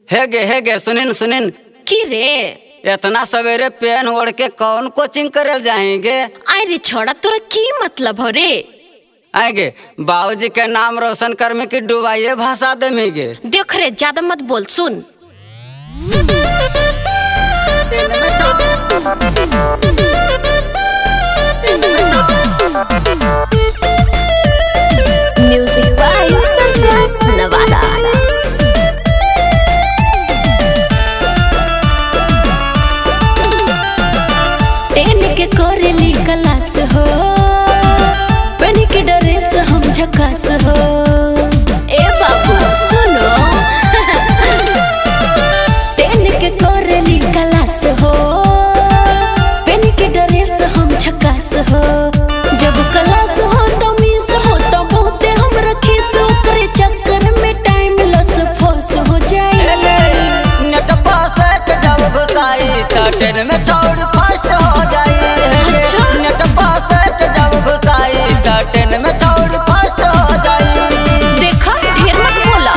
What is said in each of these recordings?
हे गे सुनिन सुनिन की रे इतना सवेरे पेन ओढ़ के कौन कोचिंग करे जाएंगे? आई रे छोड़ा तोरा की मतलब हो रे? आएगे बाबूजी के नाम रोशन कर में की डुबाइए भाषा दे मेगे। देख रे ज्यादा मत बोल, सुन म्यूजिक बाय सरफराज नवादा। के कोरेली क्लास हो बन के ड्रेस हम झकास हो। ए बाबू सुनो टेन के कोरेली क्लास हो बन के ड्रेस हम झकास हो। जब क्लास हो तो मिस हो तो बहुते हम रखी सो करे चक्कर में टाइम लॉस फॉस हो जाए। नेट पास जब घुसाई तो टेन में छोड़ फास्ट हो जाए। नेट पास जब घुसाई तो टेन में छोड़ फास्ट हो जाए। देखा ढेर मत बोला।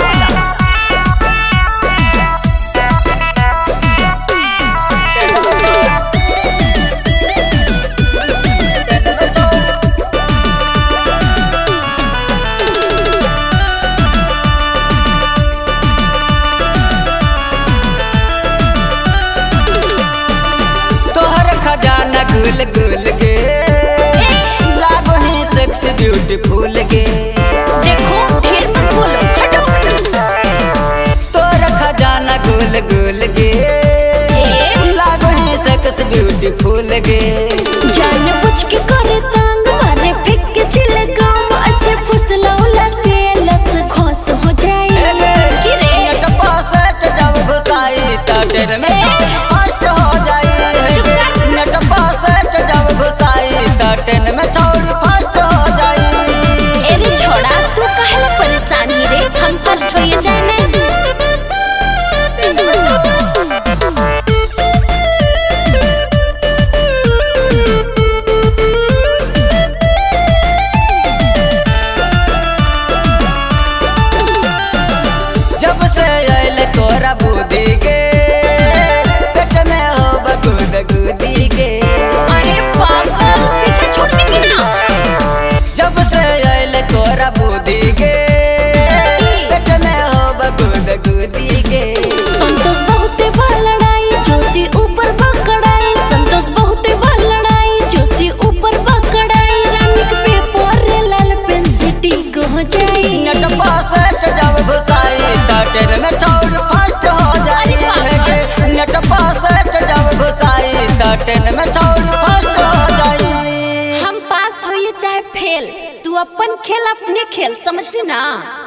तोहर खजाना गुल गुल गे लागो ही सेक्सी ब्यूटीफुल गे। देखो ढेर मत बोलो, हटो। तोहर खजाना गुल गुल गे लागो ही सेक्सी ब्यूटीफुल गे। जान बुझ के करे तांग मारे फेंक के चिले गाम ऐसे फुसलौला से लस खोस हो जाए। कि रे नेट पास जब घुसाई तो टेन में फास्ट हो जाए। नेट पास जब घुसाई तो टेन में छोड़ फास्ट हो जाए। एरे छोड़ा तू काहेला परेशान ही रे, हम फर्स्ट होइए जाने। जब से आइले तोरा बुद्धि के पेट में हो बगुद गुदी के। अरे पागल पीछे छोड़ने की ना। जब से आइले तोरा बुद्धि के पेट में हो बगुद गुदी के। संतोष बहुते बा लड़ाई जोशी ऊपर बकड़ाई। संतोष बहुते बा लड़ाई जोशी ऊपर बकड़ाई। रानी के पेपर रे लाल पेन से टिक हो जाए। नेट पास जब घुसाई तो टेन में छोड़ फास्ट हो जाए। नेट पास जब घुसाई तो टेन में छोड़ फास्ट हो जाए। हम पास होइए चाहे फेल, तू अपन खेल अपने खेल, समझली ना।